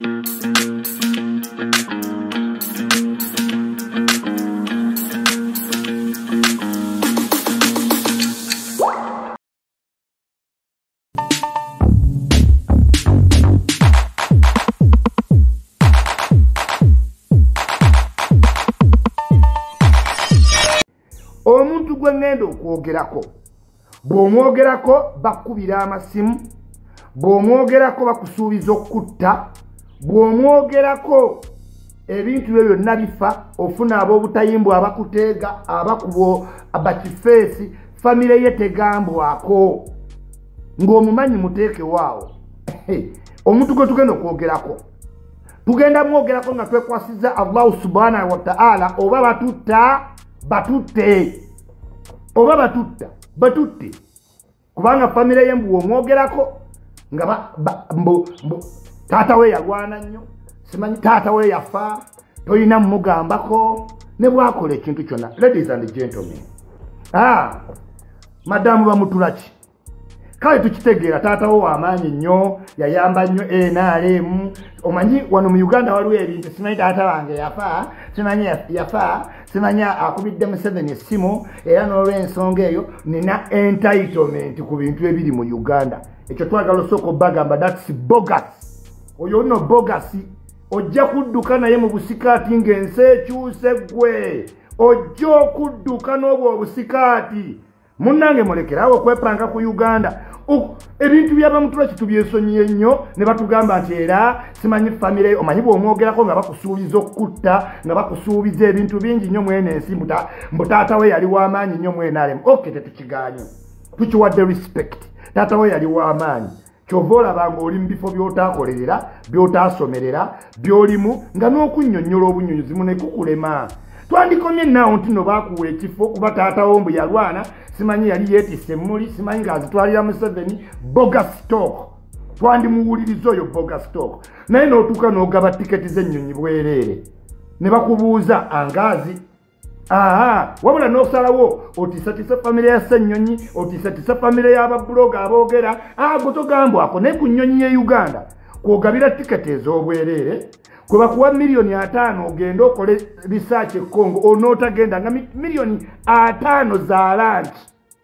Omuntu gwe ngenda okwogerako bw'omwogerako bakubira amasimu, bw'omwogerako bakusuubiza okutta, bw'omwogerako ebintu byo byonna bifa, ofuna ab'obutayimbwa abakuteega, abakubo abakifeesi, famire ye tegambwako ng'omumanyi muteekewaawo. Omuntu gwe tugenda okwogerako tugenda mwogerako nga twekwasiza Allahu subhanahu wa ta'ala, oba batutte oba batutte kubanga famire ye mbu omwogerako nga taata we yalwana nnyo, simanyi taata we yafa, tolina mugambako ne bwakola ekintu kyonna. Ladies and gentlemen, madamu bamutulaki kale tukitegeera taata wo w'amaanyi nnyo, yayamba nnyo NRM. Omanyi wano mu Uganda waliwo ebintu, simanyi taata wange yafa, simanyi yafa, simanyi akubidde Museveni essimu, era n'olw'ensonga eyo nina entitlement ku bintu ebiri mu Uganda. Ekyo twagala osooka obbagamba that's bogus. Oyo nno bogus. Ojja kudduka naye mu busikaati ng'ensi ekyuse ggwe. Ojja okudduka n'obwo obusikaati. Munnange mulekerawo okwepanga ku Uganda. Ebintu by'abamutulaki tubyesonyiye nnyo ne batugamba nti era simanyi famire, omanyi bw'omwogerako nga bakusuubiza okutta, nga bakusuubiza ebintu bingi nnyo mwene ensi, mbu taata we yali w'amaanyi nnyo mwenaremu. Okay, tetukigaanye, tukiwadde respect. Taata we yali w'amaanyi, kyova olaba ng'oli mu bifo by'otaakolerera, by'otaasomerera, by'olimu nga n'okunnyonnyola obunnyonnyozi ne kukulema. Twandikomye naawo nti no baakuwa ekifo kuba taata wo mbu yalwana, simanyi yali yeetisse emmuli, simanyi ng'azitwalira Museveni. Bogus talk. Twandimuwuliriza oyo bogus talk. Naye n'otuuka n'ogaba tiketi z'ennyonyi bwereere ne bakubuuza angaazi. Wabula n'osalawo otiisatiisa famire ya Ssennyonyi, otiisatiisa famire y'ababuloga aboogera. Gwe togambwako, naye ku nnyonyi ye Uganda kwogabira tiketi ez'obwereere. Kwe bakuwa $5,000,000 ogenda okole research e Congo, onootagenda nga $5,000,000 za lanchi.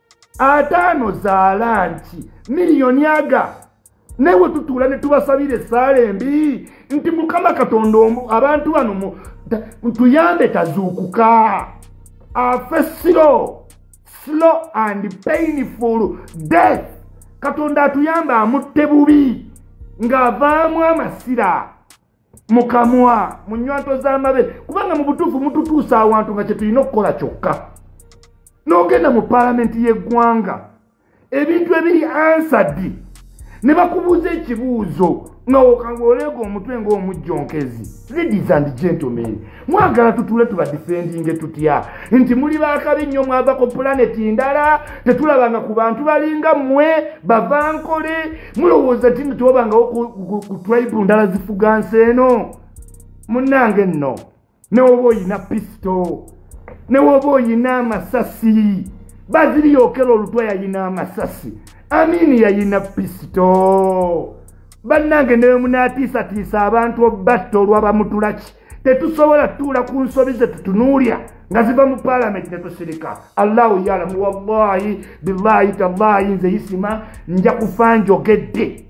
5 za lanchi, miliyoni aga. Newe tutuula ne tubasabira essaala embi nti Mukama Katonda abantu bano tuyambe tazuukuka. Afe slow and painful death. Katonda atuyambe amutte bubi ng'avaamu amasira mukamwa mu nnywanto z'amabere, kubanga mu butuufu mututuusa awantu nga kye tulina okukola kyokka. N'ogenda mu paalamenti y'eggwanga ebintu ebiri answered ne bakubuuza ekibuuzo nga oleega omutwe ng'omujjonkezi. Ladies and gentlemen, mwagala tutuule tubadifendinge tutya nti muli baakabi nnyo mwava ku pulaneti ndala, tetulabanga ku bantu balinga mmwe bavankole, mulowooza nti tewabangawo ku tribe ndala zifuga nsi eno. Munnange nno ne woba oyina pisito, ne woba oyina amasasi, Bazili yokero olutwa yayina amasasi, Amini yayina pisito. Bannange ne munatiisa abantu obatto olw'abamutulaki. Tetusobola tuula ku nsobi ze tutunuulya nga ziva mu parliament ne tusirika. Allahu yalamu, wallahi billahi tallahi nze Isima nja kufa njogedde.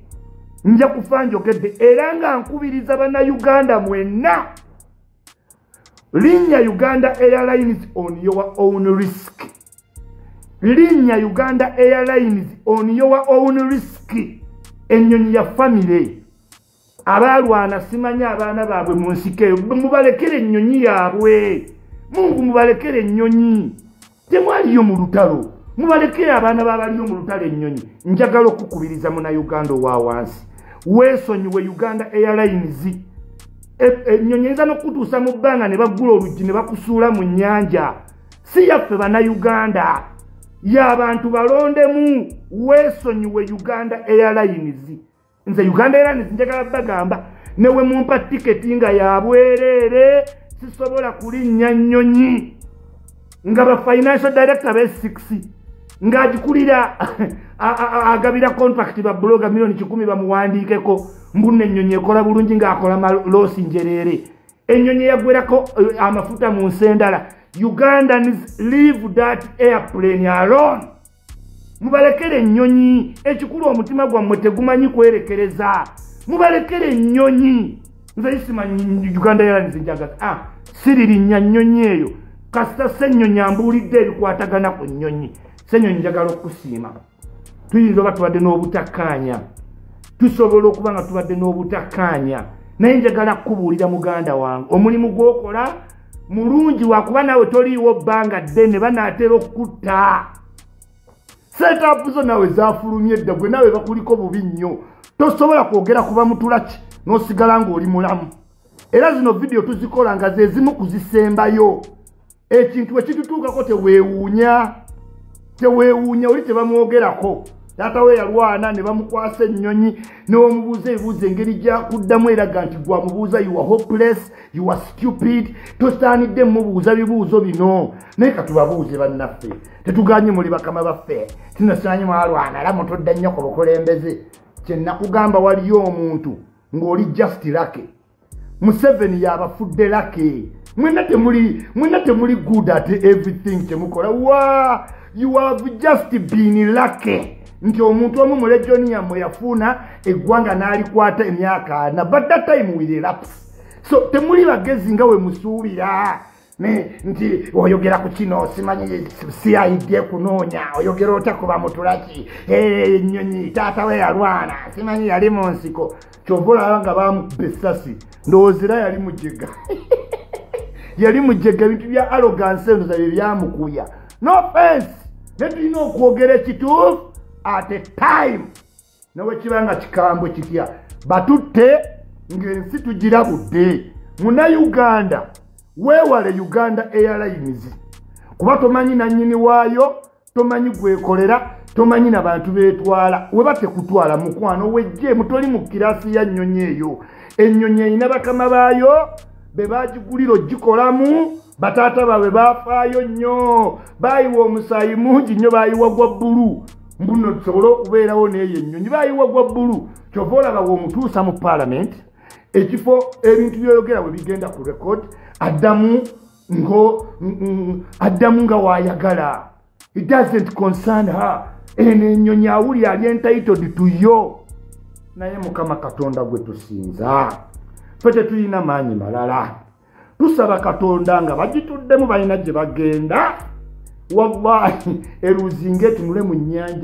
Era nga nkubiriza bannayuganda mwenna. Linnya Uganda Airlines on your own risk. Linnya Uganda Airlines on your own risk. Ennyonyi ya family. Abalwana simanya abaana baabwe mu nsiko eyo, mubalekere ennyonyi yaabwe. Mungu mubalekere ennyonyi. Temwaliyo mu lutalo. Mubalekere abaana babaliyo mu lutalo ennyonyi. Njagala okukubiriza Munnayuganda owa wansi. Weesonyiwe Uganda Airlines. Ennyonyi eyinza n'okutuusa mu bbanga ne baggula oluggi ne bakusuula mu nnyanja. Si yaffe Bannayuganda. Y'abantu balondemu. Weesonyiwe Uganda Airlines. Nze Uganda Airlines njagala bagamba newe mumpa tiketi nga yabwerere sisobola kulinnya nnyonyi nga ba financial director be 6 nga agikulira agabira contract ba blogger milioni 10 bamuwandiikeko mbunne ennyonyi ekola bulungi ng'akola maloosi njereere ennyonyi yagwerako amafuta mu nsendala Ugandans leave that airplane alone mubalekere ennyonyi ekikulu omutima gwammwe tegumanyi kwerekereza mubalekere ennyonyi nze simanyi Uganda Airlines njagaza siririnnya nnyonyi eyo kasita ssennyonyi ambuulidde ebikwatagana ku nnyonyi ssennyonyi njagala okusiima tuyinza oba tubadde n'obutakkaanya tusobola okuba nga tubadde n'obutakkaanya naye njagala kukubuulira muganda wange omulimu gw'okola mulungi wakuba nawe toliiwo bbanga ddene banaatera okutta seetaapu zo nawe zaafulumye edda gwe nawe bakuliko bubi nnyo tosobola kwogera kuba mutulaki n'osigala ng'oli mulamu era zino vidiyo tuzikola nga ze zimu kuzisembayo ekintu ekitutuukako teweewuunya oli tebamwogerako taata we yalwana ne bamukwasa ennyonyi n'omubuuza ebibuuzo engeri gyakuddamu eraga nti gwamubuuza you are hopeless you are stupid tosaanidde mubuuza bibuuzo bino naye katubabuuze bannaffe tetuganye muli bakama baffe tinasaanye mwalwana era mutodda nnyo ku bukulembeze kyenakugamba waliyo omuntu ng'oli just lucky Museveni yabafudde lucky mwena temuli good at everything kyemukola you have just been lucky nti omuntu omu mu region yammwe yafuna eggwanga n'alikwata emyaka 4 but that time will elapse so temuli bagezi nga we musuubira nti oyogera ku kino simanyi CID kunoonya oyogera otya kuba mutulaki ennyonyi taata we yalwana simanyi yali mu nsiko kyova olaba nga bamubba essasi ndowoozera yali mujega yali mujega ebintu bya arrogance eno zabye byamukuya no offense naye tulina okwogera ekituufu at a time nawe kibanga kikambwe kitya batutte ng'ensi tugirabudde muna Uganda weewale Uganda Airlines kuba tomanyi nannyini waayo tomanyi gwekolera tomanyi n'abantu beetwala weba tekutwala mukwano wejje mutoli mu kirasi ya nnyonyi eyo ennyonyi erina bakama baayo be baagigulira ogikolamu bataata baabwe baafaayo nnyo baayiwa omusaayi mungi nnyo baayiwa gwa bbulu mbuno tusobole okubeerawo n'eyo ennyonyi baayiwa gwa bbulu kyova olaba bw'omutuusa mu parliament ekifo ebintu by'oyogera bwe bigenda ku record addamu nga waayagala it doesn't concern her eno ennyonyi awuli ali entitled to yo naye mukama katonda gwe tusinza ffe tetulina maanyi malala tusaba katonda nga bagituddemu balina gye bagenda wallahi eruzinga etunule mu nnyanja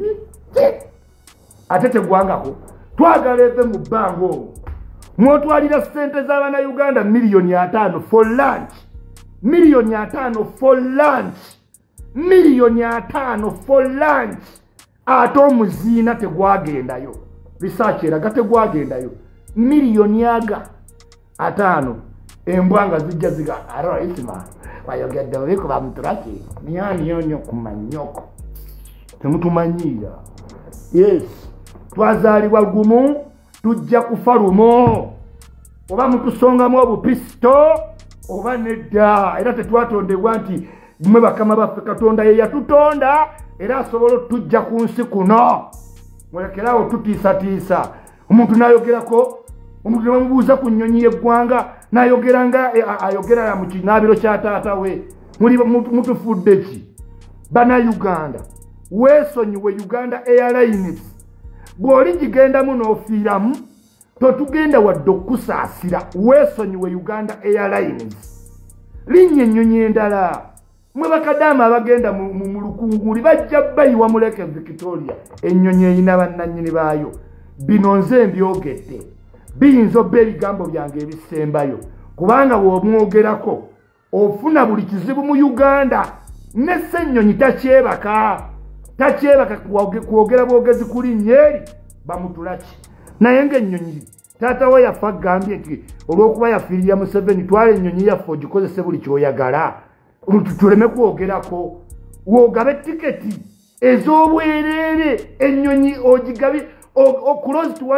ate tegwangako twagala eve mu bbanga omwo mwotwalira ssente z'abaana Uganda miliyoni 5 for lunch miliyoni 5 for lunch miliyoni 5 for lunch ate omuziina tegwagendayo research eraga tegwagendayo miliyoni 5 embwa nga zijja ziga aroisima bayogedde obikuba mutulaki niyonyo kumanyoko temutumanyiira yes twazaalibwa gumu tujja kufa lumo oba mutusongamu obupisito oba nedda era tetwatondebwa nti mwe bakama baffe katonda ye yatutonda era asobola otujja ku nsi kuno mulekerawo tutiisatiisa omuntu n'ayogerako omuntu nebamubuuza ku nnyonyi y'eggwanga n'ayogera nga ayogera mu kinaabiro kya taata we mutufudde ki bana Uganda weesonyiwe Uganda Airlines bw'oli gigendamu n'ofiiramu totugenda wadde okusaasira weesonyiwe Uganda Airlines linnya ennyonyi endala mwe bakadaama abagenda mu lukunguli bajja bayiwa mu Lake Victoria ennyonyi erina bannannyini baayo bino nze mbyogedde biyinza obba ebigambo byange ebisembayo kubanga bw'omwogerako ofuna buli kizibu mu Uganda ne ssennyonyi takyebaka kwogera bwogezi ku linnya eri bamutulaki naye ng'ennyonyi taata we yafa agambye nti olw'okuba yafiirira Museveni twala ennyonyi yaffe ogikozese buli kyoyagala tuleme kwogerako wogabe tiketi ez'obwereere ennyonyi ogigabi close to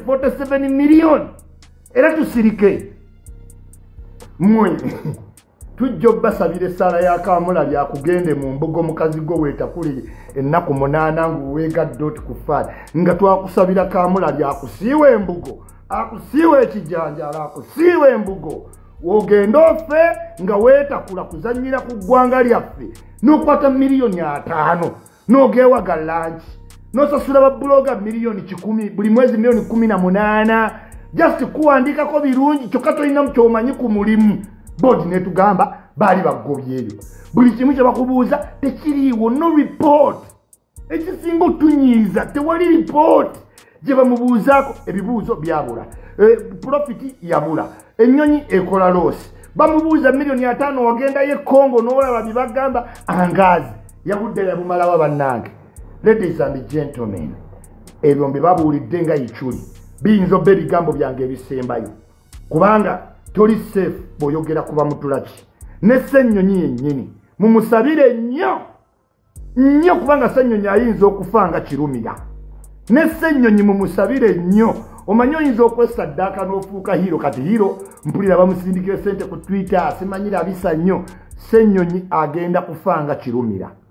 147 million era tusirike mwe tujja obbasabira essaala ya Kamulali akugende mu mbugo mukazi gwo weetakulire ennaku 8 ng'oweegadde oti kufaana nga twakusabira Kamulali akusiiwa embugo akusiiwa ekijanjalo akusiiwa embugo ogenda ofe nga weetakula kuzannyira ku ggwanga lyaffe n'okwata miliyoni 5 n'ogeewaga lanchi n'osasula babuloga miliyoni 10 buli mwezi miliyoni 18 just kuwandiikako birungi kyokka tolina kyomanyi ku mulimu boodi netugamba baali bagobye ebyo buli kimu kye bakubuuza tekiriiwo no report ekisinga otunyiiza tewali report gye bamubuuzaako ebibuuzo byabula profiti yabula ennyonyi ekola loosi bamubuuza miliyoni 5 wagendayo ekongo n'olaba bye bagamba angaazi yabudde yabumalawo bannange. Ladies and gentlemen, ebyo mbe babuulidde nga ikyuli biyinza obba ebigambo byange ebisembayo kubanga toli safe bw'oyogera kuba mutulaki ne Ssennyonyi yennyini mumusabire nnyo kubanga Ssennyonyi ayinza okufa nga Kirumira ne Ssennyonyi mumusabire nnyo omanyi oyinza okwesaddaaka n'ofuuka hiro kati hiro mpulira bamusindikira ssente ku Twitter simanyira abisa nnyo Ssennyonyi agenda kufa nga Kirumira